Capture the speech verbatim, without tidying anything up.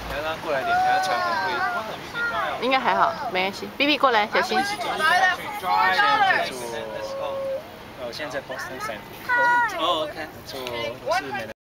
你要让他过来点，等下船可能会。 应该还好，没关系。B B 过来，小心。 现在在做，呃，现在在 Boston Scientific。哦，OK。做我是美。